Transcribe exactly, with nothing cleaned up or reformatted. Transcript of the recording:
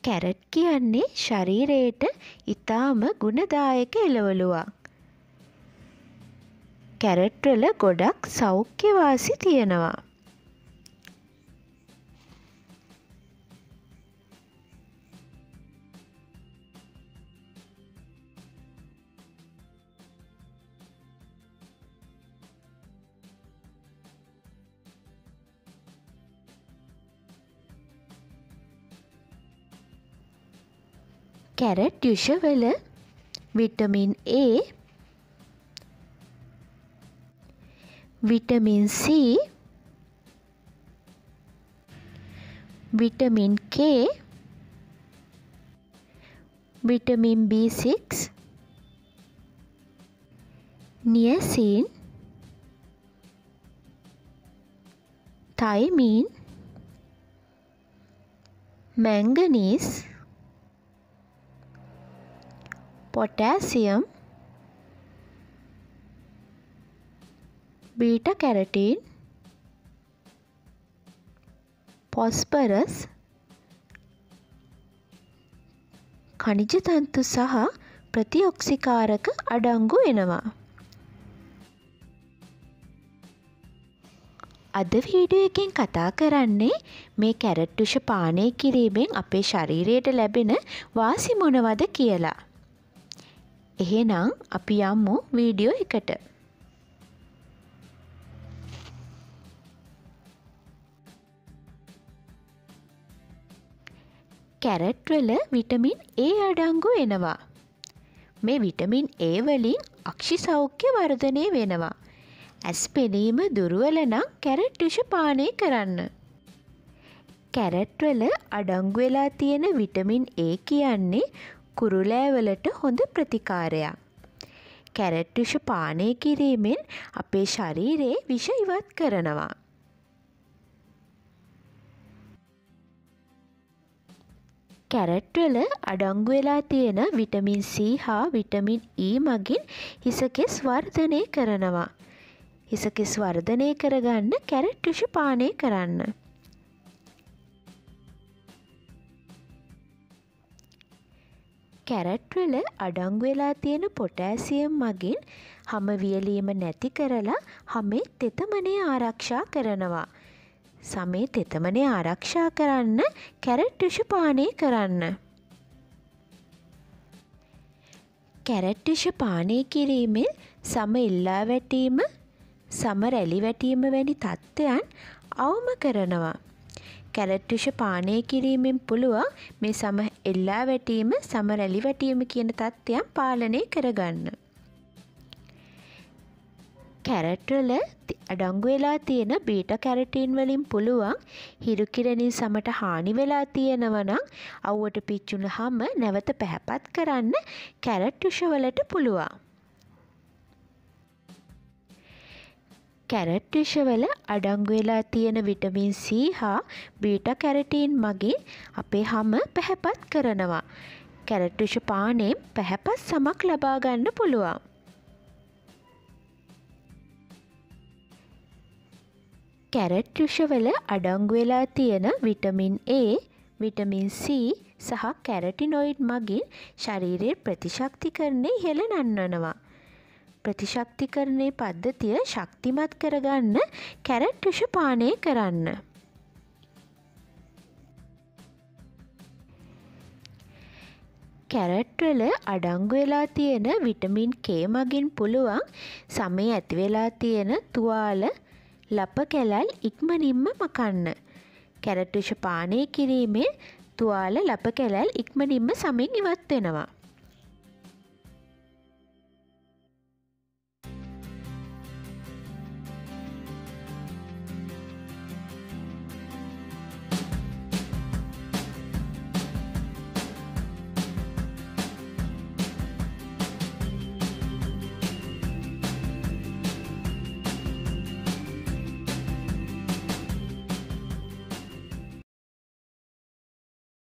Carrot කියන්නේ ශරීරයට ඉතාම ගුණදායක එළවලුවක්. කැරට් වල ගොඩක් සෞඛ්‍ය වාසි තියෙනවා. කැරට් යුෂ වල vitamin A, vitamin C, vitamin K, vitamin B six, niacin, thiamine, manganese, potassium, beta carotene, phosphorus, khනිජ තන්තු සහ ප්‍රතිඔක්සිකාරක අඩංගු වෙනවා. අද වීඩියෝ එකෙන් කතා කරන්නේ මේ කැරට් යුෂ පානය කිරීමෙන් අපේ ශරීරයට ලැබෙන වාසි මොනවද කියලා. එහෙනම් අපි යමු වීඩියෝ එකට. කැරට් වල විටමින් A අඩංගු වෙනවා. මේ විටමින් A වලින් අක්ෂි සෞඛ්‍ය වර්ධනය වෙනවා. ඇස් පෙනීම දුර්වල නම් කැරට් යුෂ පානය කරන්න. කැරට් වල අඩංගු වෙලා තියෙන විටමින් A කියන්නේ කුරුලෑවලට හොඳ ප්‍රතිකාරයක්. කැරට් යුෂ පානය කිරීමෙන් අපේ ශරීරයේ විෂ ඉවත් කරනවා. කැරට් වල අඩංගු වෙලා තියෙන විටමින් C හා විටමින් E මගින් හිසකෙස් වර්ධනය කරනවා. හිසකෙස් වර්ධනය කරගන්න කැරට් යුෂ පානය කරන්න. කැරට් වල අඩංගු වෙලා තියෙන පොටෑසියම් මගින් හම වියලීම නැති කරලා හමේ තෙතමනය ආරක්ෂා කරනවා. සමේ තෙතමනය ආරක්ෂා කරන්න කැරට් යුෂ පානය කරන්න. කැරට් යුෂ පානය කිරීමෙන් සම එල්ලා වැටීම, සම රැලි වැටීම වැනි තත්ත්වයන් අවම කරනවා. කැරට් යුෂ පානය කිරීමෙන් පුළුවන් මේ සම එල්ලා වැටීම, සම රැලි වැටීම කියන තත්ත්වයන් පාලනය කරගන්න. කැරට් වල අඩංගු වෙලා තියෙන බීටා කැරොටින් වලින් පුළුවන් හිරු කිරණින් සමට හානි වෙලා තියෙනවා නම් අවුවට පිච්චුනහම නැවත පැහැපත් කරන්න කැරට් යුෂ වලට පුළුවන්. කැරට් යුෂ වල අඩංගු වෙලා තියෙන විටමින් C හා බීටා කැරොටින් මගින් අපේ හම පැහැපත් කරනවා. කැරට් යුෂ පානයෙන් පැහැපත් සමක් ලබා ගන්න පුළුවන්. කැරට් යුෂ වල අඩංගු වෙලා තියෙන විටමින් A, විටමින් C සහ කැරටිනොයිඩ් මගින් ශරීරයේ ප්‍රතිශක්තිකරණය ඉහළ නංවනවා. ප්‍රතිශක්තිකරණයේ පද්ධතිය ශක්තිමත් කරගන්න කැරට් යුෂ පානය කරන්න. කැරට් වල අඩංගු වෙලා තියෙන විටමින් K මගින් පුළුවන් සමේ ඇති වෙලා තියෙන තුවාල, ලප කැලල් ඉක්මනින්ම මකන්න. කැරට් යුෂ පානය කිරීමෙන් තුවාල, ලප කැලල් ඉක්මනින්ම සමෙන් ඉවත් වෙනවා.